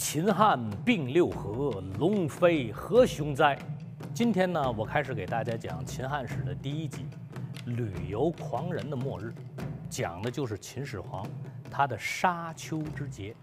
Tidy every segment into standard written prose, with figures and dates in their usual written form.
秦汉并六合，龙飞何雄哉？今天呢，我开始给大家讲秦汉史的第一集《旅游狂人的末日》，讲的就是秦始皇他的沙丘之劫。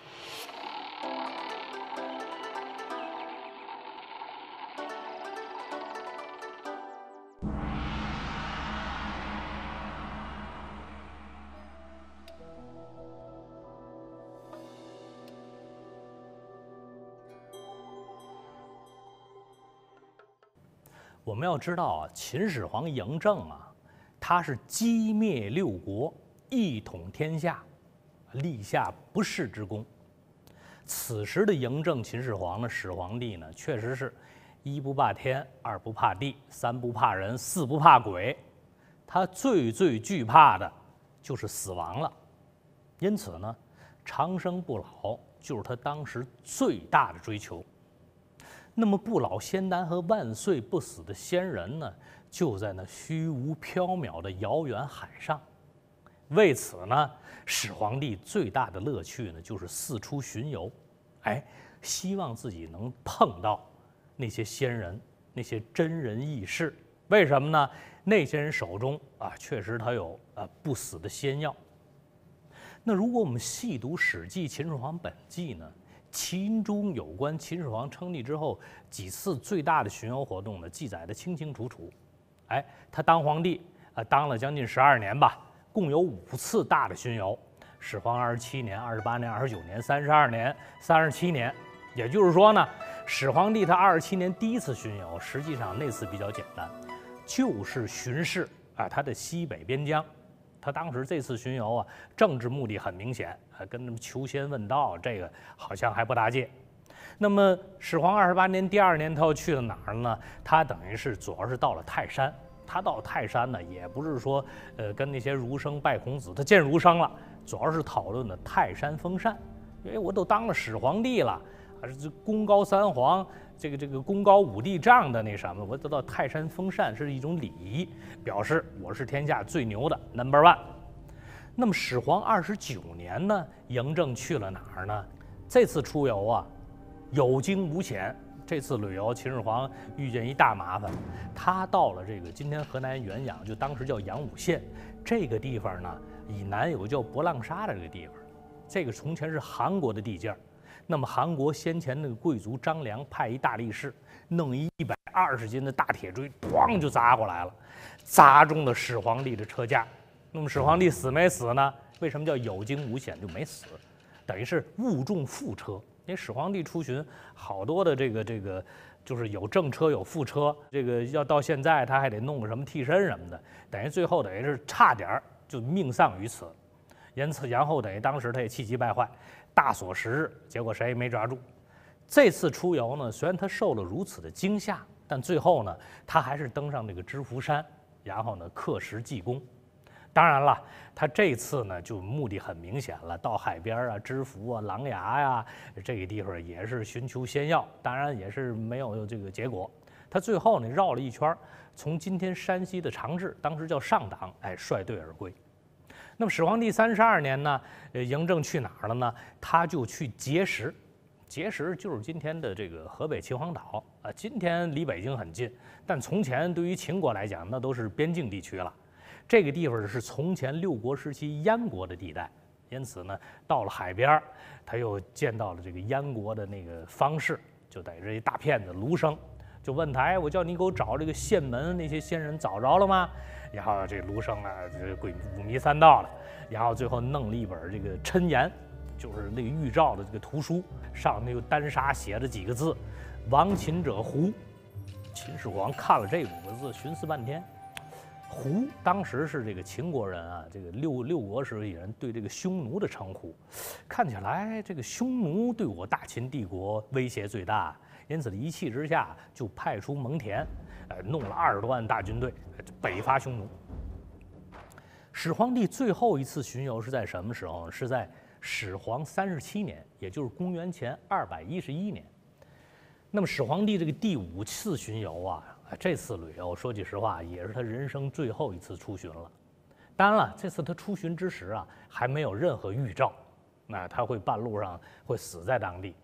我们要知道啊，秦始皇嬴政啊，他是击灭六国，一统天下，立下不世之功。此时的嬴政秦始皇呢，始皇帝呢，确实是一不怕天，二不怕地，三不怕人，四不怕鬼，他最惧怕的就是死亡了。因此呢，长生不老就是他当时最大的追求。那么不老仙丹和万岁不死的仙人呢，就在那虚无缥缈的遥远海上。为此呢，始皇帝最大的乐趣呢，就是四处巡游，希望自己能碰到那些仙人，那些真人异士。为什么呢？那些人手中啊，确实他有不死的仙药。那如果我们细读《史记·秦始皇本纪》呢，其中有关秦始皇称帝之后几次最大的巡游活动呢，记载的清清楚楚。他当皇帝当了将近12年吧，共有5次大的巡游。始皇27年、28年、29年、32年、37年。也就是说呢，始皇帝他27年第一次巡游，实际上那次比较简单，就是巡视他的西北边疆。他当时这次巡游啊，政治目的很明显，跟什么求仙问道这个好像还不搭界。那么始皇28年第2年，他又去了哪儿呢？他等于是主要是到了泰山。他到泰山呢，也不是说跟那些儒生拜孔子，他见儒生了，主要是讨论的泰山封禅。因为我都当了始皇帝了，这功高3皇，这个功高5帝这样的那什么，我得到泰山封禅是一种礼仪，表示我是天下最牛的 No.1。那么始皇29年呢，嬴政去了哪儿呢？这次出游啊，有惊无险。这次旅游，秦始皇遇见一大麻烦，他到了这个今天河南原阳，就当时叫阳武县这个地方呢，以南有个叫博浪沙的这个地方，这个从前是韩国的地界。那么韩国先前那个贵族张良派一大力士，弄一120斤的大铁锥，咣就砸过来了，砸中了始皇帝的车架。那么始皇帝死没死呢？为什么叫有惊无险？就没死，等于是误中副车。因为始皇帝出巡，好多的这个就是有正车有副车，这个要到现在他还得弄个什么替身什么的，等于最后等于是差点就命丧于此。然后等于当时他也气急败坏，大锁10日，结果谁也没抓住。这次出游呢，虽然他受了如此的惊吓，但最后呢，他还是登上这个知府山，然后呢刻石记功。当然了，他这次呢就目的很明显了，到海边啊、知府啊、琅琊呀这个地方也是寻求仙药，当然也是没有这个结果。他最后呢绕了一圈，从今天山西的长治，当时叫上党，率队而归。那么始皇帝32年呢，嬴政去哪儿了呢？他就去碣石。碣石就是今天的这个河北秦皇岛啊，今天离北京很近，但从前对于秦国来讲，那都是边境地区了。这个地方是从前六国时期燕国的地带，因此呢，到了海边，他又见到了这个燕国的那个方士，就等于这一大骗子卢生，就问他，我叫你给我找这个县门那些仙人找着了吗？然后这卢生啊，这鬼五迷三道了，然后最后弄了一本这个谶言，就是那个预兆的这个图书，上面有单杀写了几个字：亡秦者胡。秦始皇看了这5个字，寻思半天。胡当时是这个秦国人啊，这个六国时期人对这个匈奴的称呼，看起来这个匈奴对我大秦帝国威胁最大，因此一气之下就派出蒙恬，弄了20多万大军队北伐匈奴。始皇帝最后一次巡游是在什么时候？是在始皇37年，也就是公元前211年。那么始皇帝这个第5次巡游啊，这次旅游说句实话也是他人生最后一次出巡了。当然了，这次他出巡之时啊，还没有任何预兆，那他会半路上会死在当地。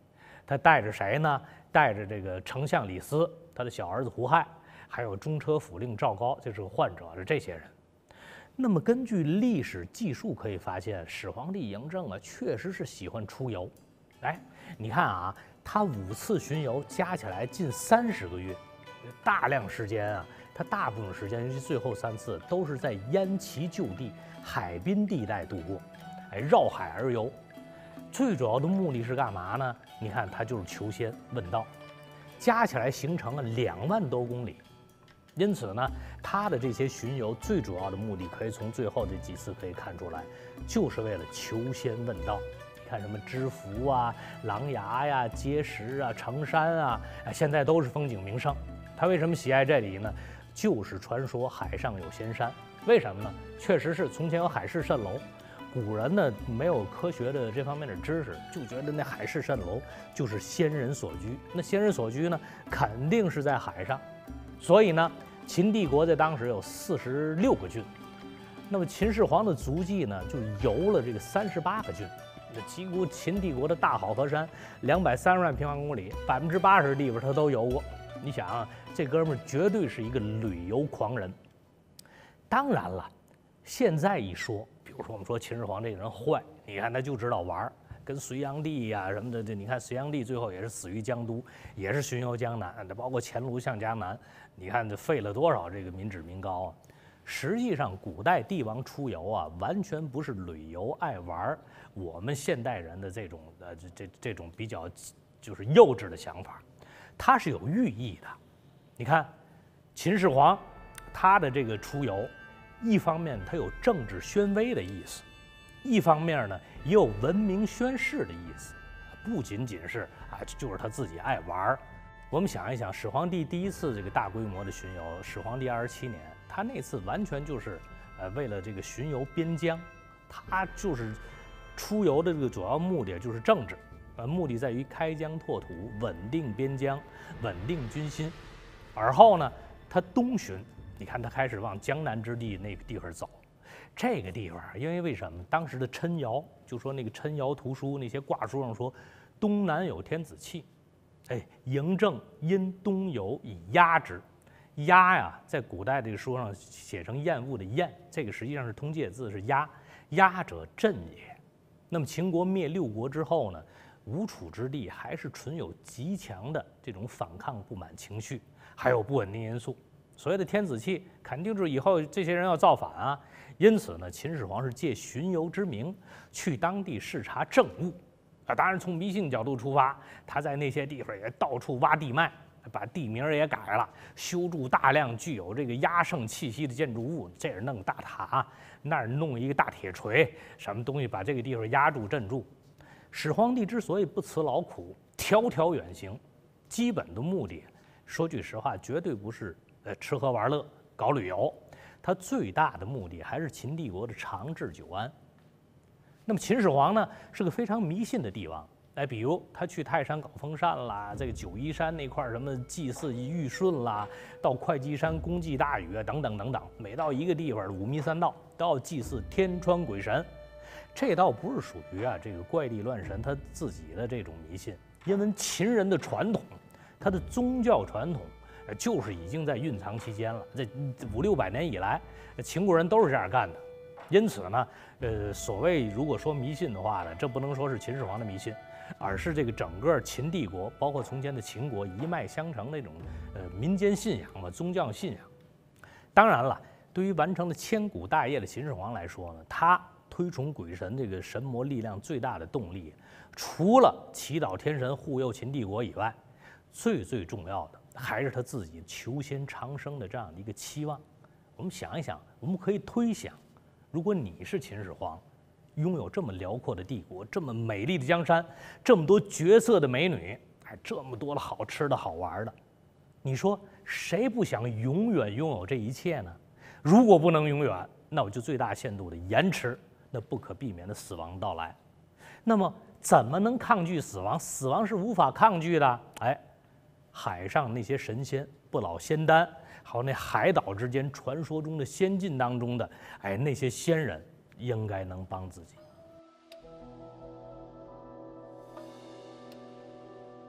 他带着谁呢？带着这个丞相李斯，他的小儿子胡亥，还有中车府令赵高，这是个患者，是这些人。那么根据历史记述可以发现，始皇帝嬴政啊，确实是喜欢出游。哎，你看啊，他5次巡游加起来近30个月，大量时间啊，他大部分时间，尤其最后3次，都是在燕齐就地海滨地带度过，哎，绕海而游。最主要的目的是干嘛呢？你看，他就是求仙问道，加起来形成了2万多公里。因此呢，他的这些巡游最主要的目的，可以从最后这几次可以看出来，就是为了求仙问道。你看什么知府啊、琅琊呀、碣石啊、成山啊，现在都是风景名胜。他为什么喜爱这里呢？就是传说海上有仙山。为什么呢？确实是从前有海市蜃楼，古人呢没有科学的这方面的知识，就觉得那海市蜃楼就是仙人所居。那仙人所居呢，肯定是在海上。所以呢，秦帝国在当时有46个郡，那么秦始皇的足迹呢，就游了这个38个郡。几乎秦帝国的大好河山230万平方公里，80%的地方他都游过。你想啊，这哥们儿绝对是一个旅游狂人。当然了，现在一说，比如说我们说秦始皇这个人坏，你看他就知道玩，跟隋炀帝呀什么的，你看隋炀帝最后也是死于江都，也是巡游江南，包括前卢向江南，你看这废了多少这个民脂民膏啊！实际上，古代帝王出游啊，完全不是旅游爱玩我们现代人的这种这种比较就是幼稚的想法，它是有寓意的。你看，秦始皇他的这个出游，一方面他有政治宣威的意思，一方面呢也有文明宣示的意思，不仅仅是就是他自己爱玩。我们想一想，始皇帝第一次这个大规模的巡游，始皇帝27年，他那次完全就是为了这个巡游边疆，他就是出游的这个主要目的就是政治，目的在于开疆拓土，稳定边疆，稳定军心。而后呢，他东巡，你看他开始往江南之地那个地方走。这个地方，因为什么？当时的谶谣就说那个谶谣图书那些卦书上说，东南有天子气，哎，嬴政因东游以压之。压呀，在古代这个书上写成厌恶的厌，这个实际上是通介字，是压。压者震也。那么秦国灭6国之后呢，吴楚之地还是存有极强的这种反抗不满情绪，还有不稳定因素。所谓的天子气，肯定是以后这些人要造反啊。因此呢，秦始皇是借巡游之名去当地视察政务当然从迷信角度出发，他在那些地方也到处挖地脉，把地名也改了，修筑大量具有这个压胜气息的建筑物，这儿弄大塔，那儿弄一个大铁锤，什么东西把这个地方压住镇住。始皇帝之所以不辞劳苦，迢迢远行，基本的目的，说句实话，绝对不是吃喝玩乐搞旅游，他最大的目的还是秦帝国的长治久安。那么秦始皇呢，是个非常迷信的帝王。比如他去泰山搞封禅啦，这个九嶷山那块什么祭祀玉顺啦，到会稽山公祭大禹等等等等，每到一个地方五迷三道都要祭祀天川鬼神。这倒不是属于这个怪力乱神他自己的这种迷信，因为秦人的传统，他的宗教传统就是已经在蕴藏期间了。这500-600年以来，秦国人都是这样干的。因此呢，所谓如果说迷信的话呢，这不能说是秦始皇的迷信，而是这个整个秦帝国，包括从前的秦国一脉相承那种民间信仰嘛，宗教信仰。当然了，对于完成了千古大业的秦始皇来说呢，他推崇鬼神这个神魔力量最大的动力，除了祈祷天神护佑秦帝国以外，最重要的还是他自己求仙长生的这样的一个期望。我们想一想，我们可以推想，如果你是秦始皇，拥有这么辽阔的帝国，这么美丽的江山，这么多绝色的美女，还这么多的好吃的好玩的，你说谁不想永远拥有这一切呢？如果不能永远，那我就最大限度的延迟那不可避免的死亡到来。那么怎么能抗拒死亡？死亡是无法抗拒的。海上那些神仙不老仙丹，还有那海岛之间传说中的仙境当中的那些仙人，应该能帮自己。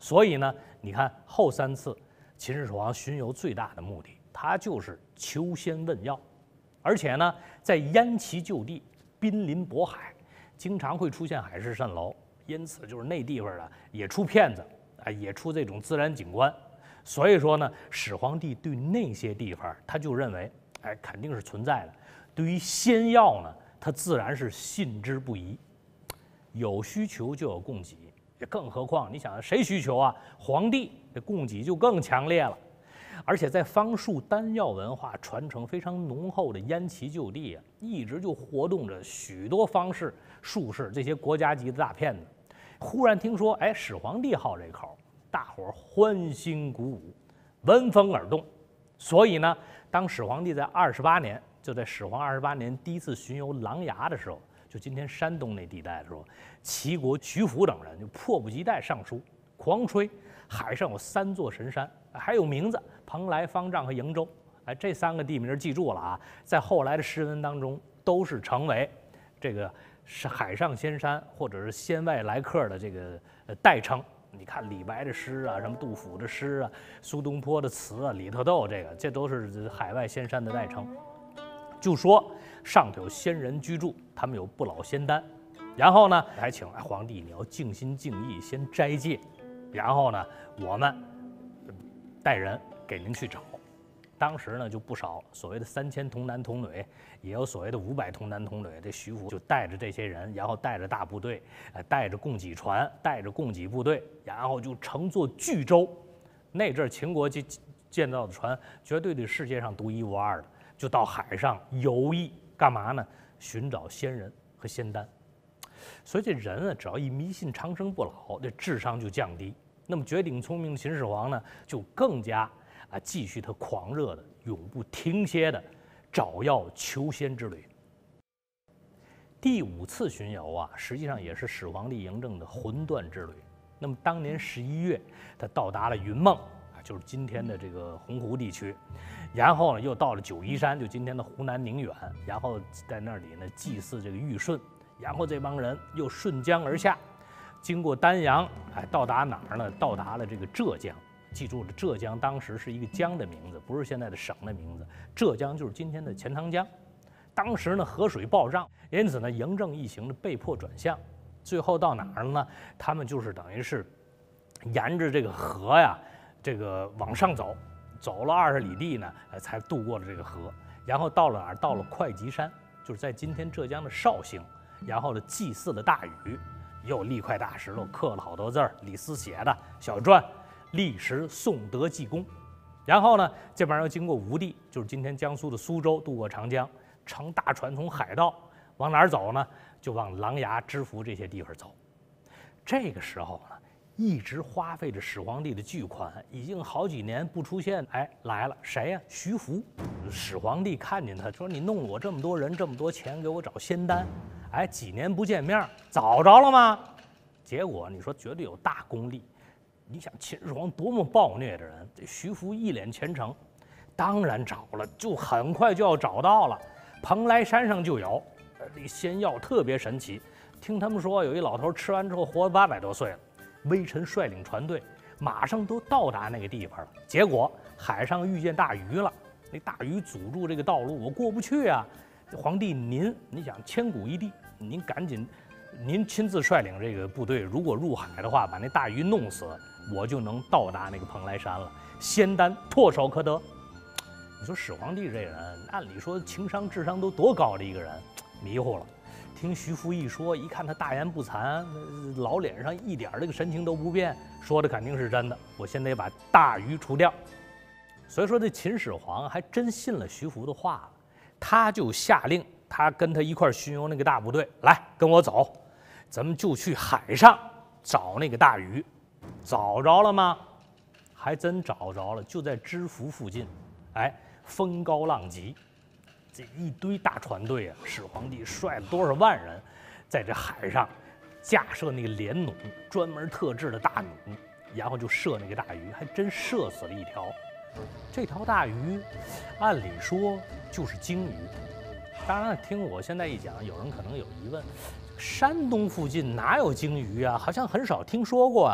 所以呢，你看后3次秦始皇巡游最大的目的，他就是求仙问药，而且呢，在燕齐就地，濒临渤海，经常会出现海市蜃楼，因此就是那地方呢也出骗子，也出这种自然景观。所以说呢，始皇帝对那些地方，他就认为，肯定是存在的。对于仙药呢，他自然是信之不疑。有需求就有供给，更何况你想谁需求啊？皇帝，这供给就更强烈了。而且在方术丹药文化传承非常浓厚的燕齐就地啊，一直就活动着许多方士、术士这些国家级的大骗子。忽然听说，始皇帝好这口，大伙儿欢欣鼓舞，闻风而动。所以呢，当始皇帝在28年，就在始皇28年第一次巡游琅琊的时候，就今天山东那地带的时候，齐国徐福等人就迫不及待上书，狂吹海上有3座神山，还有名字蓬莱、方丈和瀛洲。这3个地名记住了啊，在后来的诗文当中都是成为这个是海上仙山或者是仙外来客的这个代称。你看李白的诗啊，什么杜甫的诗啊，苏东坡的词啊，里头都有这都是海外仙山的代称。就说上头有仙人居住，他们有不老仙丹，然后呢还请皇帝你要静心静意先斋戒，然后呢我们带人给您去找。当时呢就不少所谓的3000童男童女，也有所谓的500童男童女。这徐福就带着这些人，然后带着大部队，带着供给船，带着供给部队，然后就乘坐巨舟。那阵秦国建造的船绝对是世界上独一无二的，就到海上游弋，干嘛呢？寻找仙人和仙丹。所以这人啊，只要一迷信长生不老，这智商就降低。那么绝顶聪明的秦始皇呢，就更加继续他狂热的、永不停歇的找药求仙之旅。第5次巡游啊，实际上也是始皇帝嬴政的魂断之旅。那么当年11月，他到达了云梦就是今天的这个洪湖地区，然后呢又到了九嶷山，就今天的湖南宁远，然后在那里呢祭祀这个玉舜，然后这帮人又顺江而下，经过丹阳，到达哪儿呢？到达了这个浙江。记住了，浙江当时是一个江的名字，不是现在的省的名字。浙江就是今天的钱塘江。当时呢河水暴涨，因此呢嬴政一行呢被迫转向。最后到哪儿了呢？他们就是等于是沿着这个河呀，这个往上走，走了20里地呢，才渡过了这个河。然后到了哪儿？到了会稽山，就是在今天浙江的绍兴。然后呢祭祀了大禹，又立块大石头，刻了好多字儿，李斯写的小篆。历时宋德济公，然后呢，这帮人要经过吴地，就是今天江苏的苏州，渡过长江，乘大船从海盗往哪儿走呢？就往琅琊、知府这些地方走。这个时候呢，一直花费着始皇帝的巨款，已经好几年不出现。来了，谁呀？徐福。始皇帝看见他说：“你弄了我这么多人，这么多钱，给我找仙丹，几年不见面，找着了吗？”结果你说绝对有大功力。你想秦始皇多么暴虐的人，这徐福一脸虔诚，当然找了，就很快就要找到了。蓬莱山上就有，这仙药特别神奇。听他们说，有一老头吃完之后活800多岁了。微臣率领船队，马上都到达那个地方了。结果海上遇见大鱼了，那大鱼阻住这个道路，我过不去啊！皇帝你想千古一帝，您赶紧，您亲自率领这个部队，如果入海的话，把那大鱼弄死，我就能到达那个蓬莱山了，仙丹唾手可得。你说始皇帝这人，按理说情商智商都多高的一个人，迷糊了。听徐福一说，一看他大言不惭，老脸上一点这个神情都不变，说的肯定是真的。我先得把大鱼除掉。所以说这秦始皇还真信了徐福的话了，他就下令，他跟他一块巡游那个大部队，来跟我走，咱们就去海上找那个大鱼。找着了吗？还真找着了，就在知府附近。风高浪急，这一堆大船队啊，始皇帝率了多少万人，在这海上架设那个连弩，专门特制的大弩，然后就射那个大鱼，还真射死了一条。这条大鱼，按理说就是鲸鱼。当然，听我现在一讲，有人可能有疑问：山东附近哪有鲸鱼啊？好像很少听说过啊。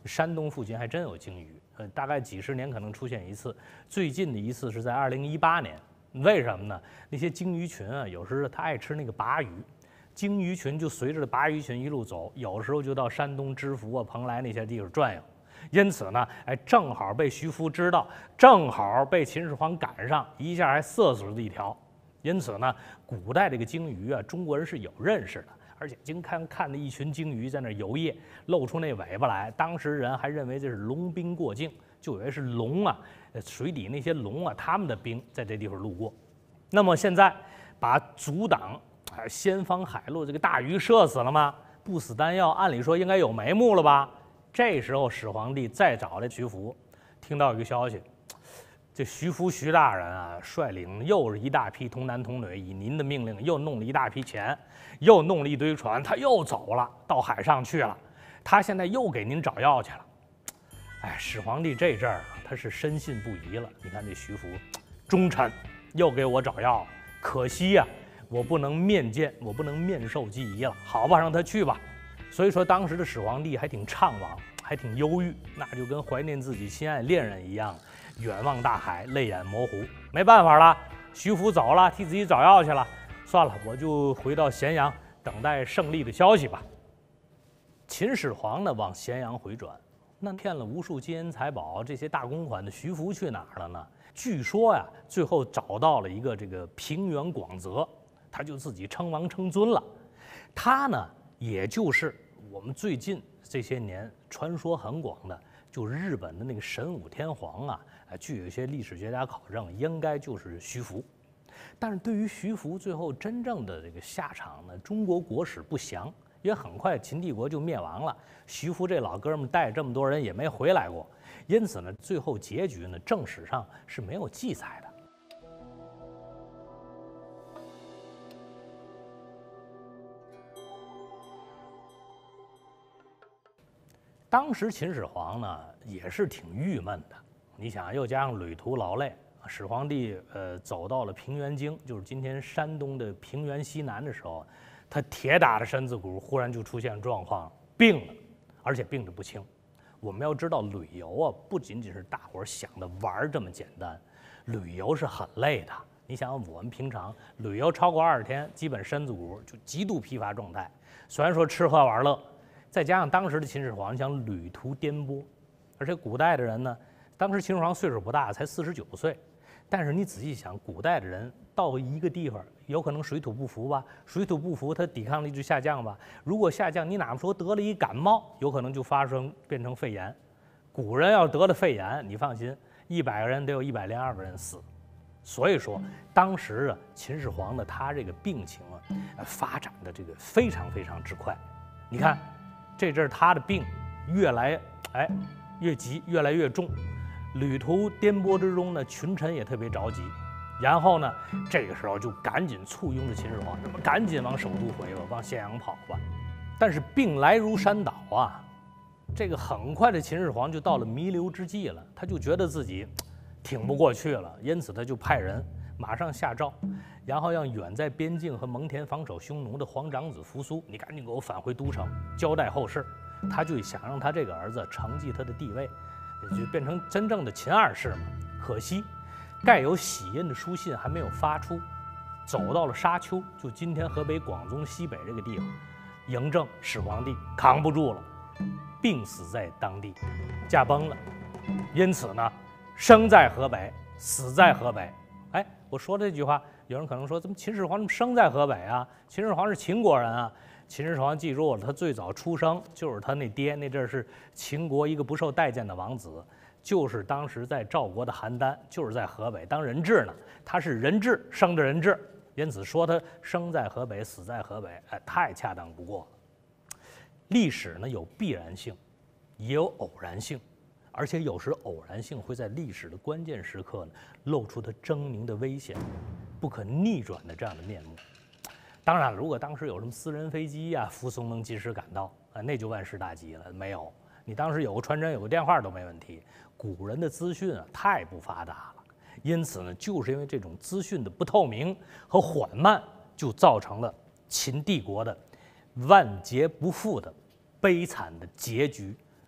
山东附近还真有鲸鱼，大概几十年可能出现一次，最近的一次是在2018年。为什么呢？那些鲸鱼群啊，有时候它爱吃那个鲅鱼，鲸鱼群就随着鲅鱼群一路走，有时候就到山东知府啊、蓬莱那些地方转悠。因此呢，正好被徐福知道，正好被秦始皇赶上，一下还射死了一条。因此呢，古代这个鲸鱼啊，中国人是有认识的，而且经常看着一群鲸鱼在那游曳，露出那尾巴来，当时人还认为这是龙兵过境，就以为是龙啊，水底那些龙啊，他们的兵在这地方路过。那么现在把阻挡先防海路这个大鱼射死了吗？不死丹药，按理说应该有眉目了吧？这时候始皇帝再找这徐福，听到一个消息，这徐福徐大人啊，率领又是一大批童男童女，以您的命令又弄了一大批钱，又弄了一堆船，他又走了，到海上去了。他现在又给您找药去了。始皇帝这阵儿他是深信不疑了。你看这徐福，忠臣，又给我找药，可惜呀，我不能面见，我不能面授机宜了。好吧，让他去吧。所以说，当时的始皇帝还挺怅惘，还挺忧郁，那就跟怀念自己心爱恋人一样，远望大海，泪眼模糊。没办法了，徐福走了，替自己找药去了。算了，我就回到咸阳，等待胜利的消息吧。秦始皇呢，往咸阳回转，那骗了无数金银财宝、这些大公款的徐福去哪儿了呢？据说呀，最后找到了一个这个平原广泽，他就自己称王称尊了。他呢，也就是我们最近这些年传说很广的，就日本的那个神武天皇啊，据有些历史学家考证，应该就是徐福。但是对于徐福最后真正的这个下场呢，中国国史不详，因为很快秦帝国就灭亡了，徐福这老哥们带这么多人也没回来过，因此呢，最后结局呢，正史上是没有记载的。当时秦始皇呢也是挺郁闷的，你想又加上旅途劳累，始皇帝走到了平原京，就是今天山东的平原西南的时候，他铁打的身子骨忽然就出现状况，病了，而且病得不轻。我们要知道，旅游啊不仅仅是大伙儿想的玩这么简单，旅游是很累的。你想我们平常旅游超过20天，基本身子骨就极度疲乏状态。虽然说吃喝玩乐，再加上当时的秦始皇想旅途颠簸，而且古代的人呢，当时秦始皇岁数不大，才49岁。但是你仔细想，古代的人到一个地方，有可能水土不服吧？水土不服，他抵抗力就下降吧？如果下降，你哪怕说得了一感冒，有可能就变成肺炎。古人要得了肺炎，你放心，100个人得有102个人死。所以说，当时啊，秦始皇的他这个病情啊，发展的这个非常非常之快。你看，这阵儿他的病越来越急，越来越重。旅途颠簸之中呢，群臣也特别着急，然后呢，这个时候就赶紧簇拥着秦始皇，赶紧往首都回吧，往咸阳跑吧。但是病来如山倒啊，这个很快的秦始皇就到了弥留之际了，他就觉得自己挺不过去了，因此他就派人马上下诏，然后让远在边境和蒙恬防守匈奴的皇长子扶苏，你赶紧给我返回都城，交代后事。他就想让他这个儿子承继他的地位，也就变成真正的秦二世嘛。可惜，盖有玺印的书信还没有发出，走到了沙丘，就今天河北广宗西北这个地方，嬴政始皇帝扛不住了，病死在当地，驾崩了。因此呢，生在河北，死在河北。我说这句话，有人可能说，怎么秦始皇怎么生在河北啊？秦始皇是秦国人啊。秦始皇记住了，他最早出生就是他那爹，那阵是秦国一个不受待见的王子，就是当时在赵国的邯郸，就是在河北当人质呢。他是人质生的人质，因此说他生在河北，死在河北，太恰当不过了。历史呢有必然性，也有偶然性，而且有时偶然性会在历史的关键时刻呢露出它狰狞的危险、不可逆转的这样的面目。当然，如果当时有什么私人飞机呀，扶松能及时赶到，那就万事大吉了。没有，你当时有个传真，有个电话都没问题。古人的资讯啊太不发达了，因此呢，就是因为这种资讯的不透明和缓慢，就造成了秦帝国的万劫不复的悲惨的结局，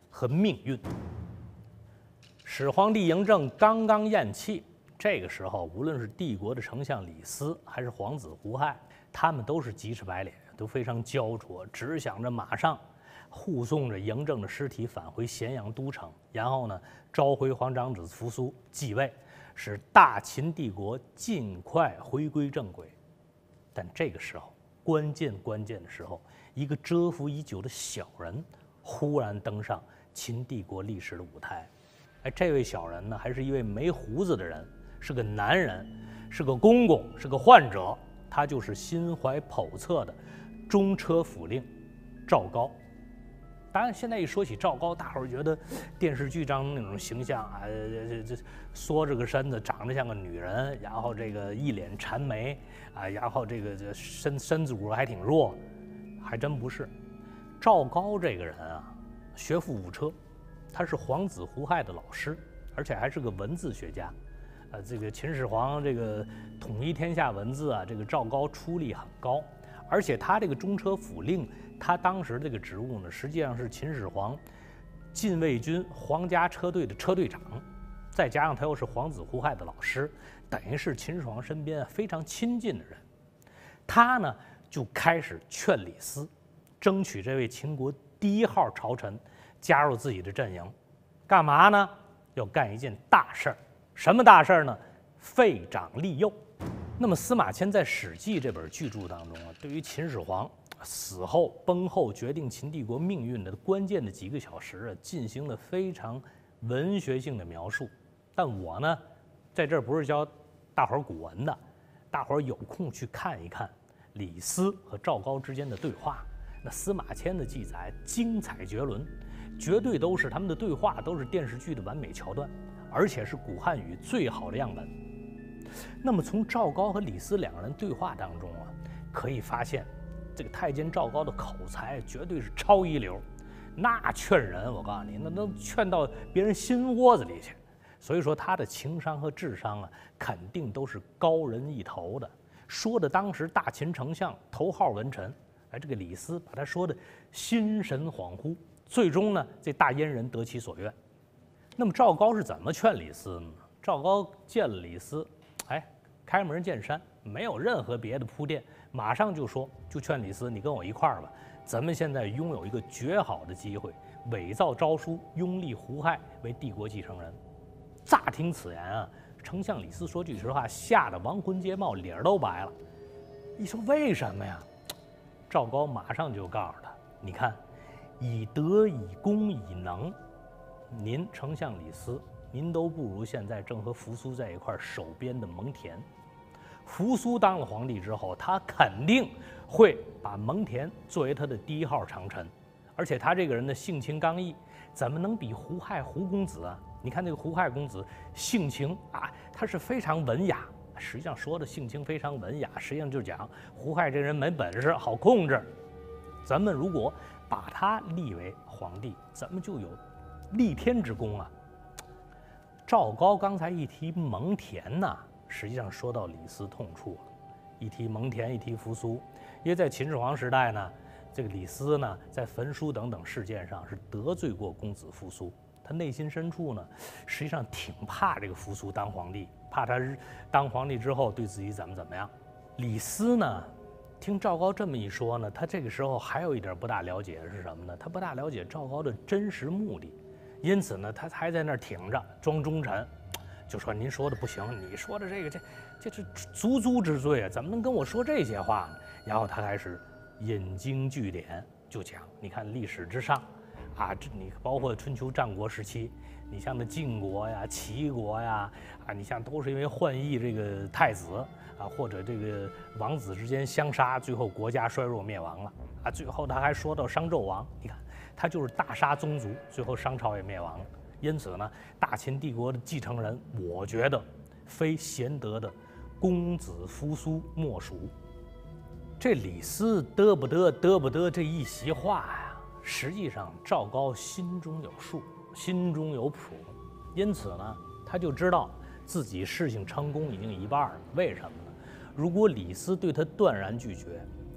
和命运。始皇帝嬴政刚刚咽气，这个时候无论是帝国的丞相李斯，还是皇子胡亥，他们都是急赤白脸，都非常焦灼，只想着马上护送着嬴政的尸体返回咸阳都城，然后呢召回皇长子扶苏继位，使大秦帝国尽快回归正轨。但这个时候，关键的时候，一个蛰伏已久的小人忽然登上秦帝国历史的舞台。哎，这位小人呢，还是一位没胡子的人，是个男人，是个公公，是个患者。他就是心怀叵测的中车府令赵高。当然，现在一说起赵高，大伙儿觉得电视剧中那种形象啊，这缩着个身子，长得像个女人，然后这个一脸缠眉啊，然后这身子骨还挺弱，还真不是。赵高这个人啊，学富五车，他是皇子胡亥的老师，而且还是个文字学家。这个秦始皇这个统一天下文字啊，这个赵高出力很高，而且他这个中车府令，他当时这个职务呢，实际上是秦始皇禁卫军皇家车队的车队长，再加上他又是皇子胡亥的老师，等于是秦始皇身边非常亲近的人。他呢就开始劝李斯，争取这位秦国第1号朝臣加入自己的阵营。干嘛呢？要干一件大事儿。什么大事儿呢？废长立幼。那么司马迁在《史记》这本巨著当中啊，对于秦始皇死后崩后决定秦帝国命运的关键的几个小时啊，进行了非常文学性的描述。但我呢，在这儿不是教大伙儿古文的，大伙儿有空去看一看李斯和赵高之间的对话。那司马迁的记载精彩绝伦，绝对都是他们的对话都是电视剧的完美桥段，而且是古汉语最好的样本。那么从赵高和李斯两个人对话当中啊，可以发现这个太监赵高的口才绝对是超一流，那劝人我告诉你，那能劝到别人心窝子里去。所以说他的情商和智商啊，肯定都是高人一头的。说的当时大秦丞相头号文臣，这个李斯把他说的心神恍惚，最终呢，这大燕人得其所愿。那么赵高是怎么劝李斯呢？赵高见了李斯，开门见山，没有任何别的铺垫，马上就劝李斯，你跟我一块儿吧，咱们现在拥有一个绝好的机会，伪造诏书，拥立胡亥为帝国继承人。乍听此言啊，丞相李斯说句实话，吓得亡魂皆冒，脸都白了。你说为什么呀？赵高马上就告诉他，你看，以德以功以能，您丞相李斯，您都不如现在正和扶苏在一块守边的蒙恬。扶苏当了皇帝之后，他肯定会把蒙恬作为他的第1号长臣，而且他这个人的性情刚毅，怎么能比胡亥胡公子啊？你看这个胡亥公子性情啊，他是非常文雅。实际上说的性情非常文雅，实际上就讲胡亥这人没本事，好控制。咱们如果把他立为皇帝，咱们就有立天之功啊。赵高刚才一提蒙恬呢，实际上说到李斯痛处了。一提蒙恬，一提扶苏，因为在秦始皇时代呢，这个李斯呢，在焚书等等事件上是得罪过公子扶苏，他内心深处呢，实际上挺怕这个扶苏当皇帝，怕他当皇帝之后对自己怎么样。李斯呢，听赵高这么一说呢，他这个时候还有一点不大了解是什么呢？他不大了解赵高的真实目的，因此呢，他还在那儿挺着装忠臣，就说您说的不行，你说的这是足之罪啊，怎么能跟我说这些话呢？然后他开始引经据典，就讲，你看历史之上啊，你包括春秋战国时期，你像那晋国呀、齐国呀，你像都是因为宦役这个太子啊，或者这个王子之间相杀，最后国家衰弱灭亡了啊。最后他还说到商纣王，你看他就是大杀宗族，最后商朝也灭亡了。因此呢，大秦帝国的继承人，我觉得非贤德的公子扶苏莫属。这李斯得不得这一席话呀，实际上赵高心中有数，心中有谱，因此呢，他就知道自己事情成功已经1半了。为什么呢？如果李斯对他断然拒绝，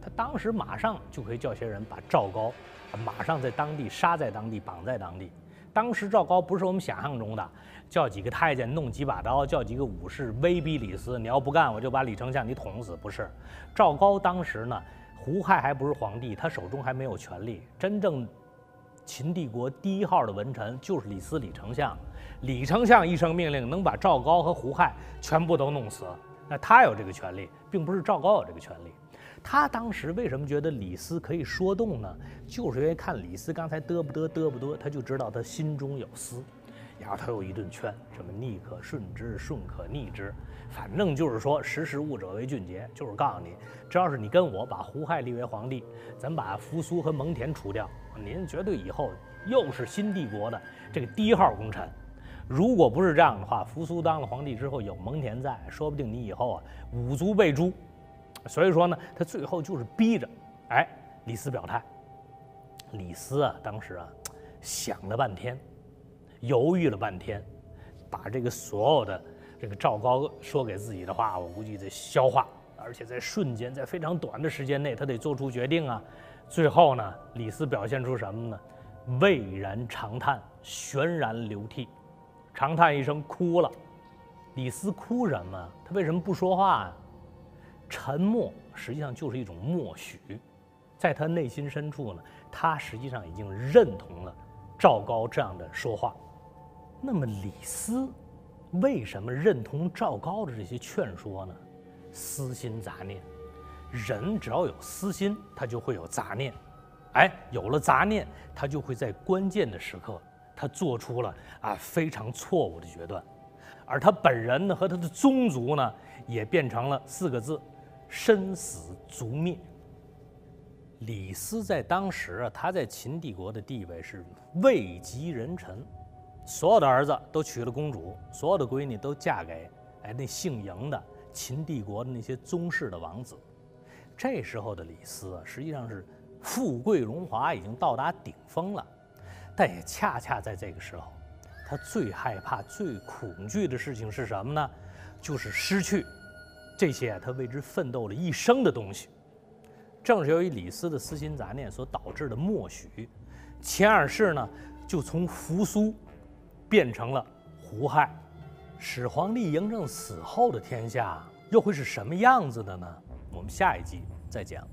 他当时马上就可以叫些人把赵高马上在当地杀在当地，绑在当地。当时赵高不是我们想象中的叫几个太监弄几把刀，叫几个武士威逼李斯，你要不干我就把李丞相你捅死。不是，赵高当时呢，胡亥还不是皇帝，他手中还没有权力，真正秦帝国第一号的文臣就是李斯李丞相。李丞相一声命令能把赵高和胡亥全部都弄死，那他有这个权利，并不是赵高有这个权利。他当时为什么觉得李斯可以说动呢？就是因为看李斯刚才嘚不嘚，他就知道他心中有私，然后他有一顿劝，什么逆可顺之，顺可逆之，反正就是说识时务者为俊杰，就是告诉你，只要是你跟我把胡亥立为皇帝，咱把扶苏和蒙恬除掉，您绝对以后又是新帝国的这个第一号功臣。如果不是这样的话，扶苏当了皇帝之后有蒙恬在，说不定你以后五族被诛。所以说呢，他最后就是逼着，李斯表态。李斯当时想了半天，犹豫了半天，把这个所有的这个赵高说给自己的话，我估计得消化，而且在瞬间，在非常短的时间内，他得做出决定啊。最后呢，李斯表现出什么呢？蔚然长叹，泫然流涕，长叹一声哭了。李斯哭什么？他为什么不说话啊？沉默实际上就是一种默许，在他内心深处呢，他实际上已经认同了赵高这样的说话。那么李斯为什么认同赵高的这些劝说呢？私心杂念，人只要有私心，他就会有杂念，有了杂念，他就会在关键的时刻，他做出了非常错误的决断，而他本人呢和他的宗族呢，也变成了4个字。身死族灭。李斯在当时他在秦帝国的地位是位极人臣，所有的儿子都娶了公主，所有的闺女都嫁给那姓嬴的秦帝国的那些宗室的王子。这时候的李斯实际上是富贵荣华已经到达顶峰了，但也恰恰在这个时候，他最害怕、最恐惧的事情是什么呢？就是失去这些他为之奋斗了一生的东西。正是由于李斯的私心杂念所导致的默许，秦二世呢就从扶苏变成了胡亥。始皇帝嬴政死后的天下又会是什么样子的呢？我们下一集再讲。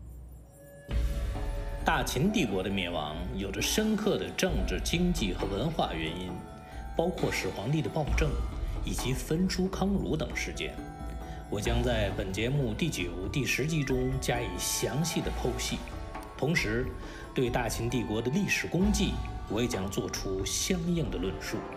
大秦帝国的灭亡有着深刻的政治、经济和文化原因，包括始皇帝的暴政以及焚书坑儒等事件。我将在本节目第9、第10集中加以详细的剖析，同时对大秦帝国的历史功绩，我也将做出相应的论述。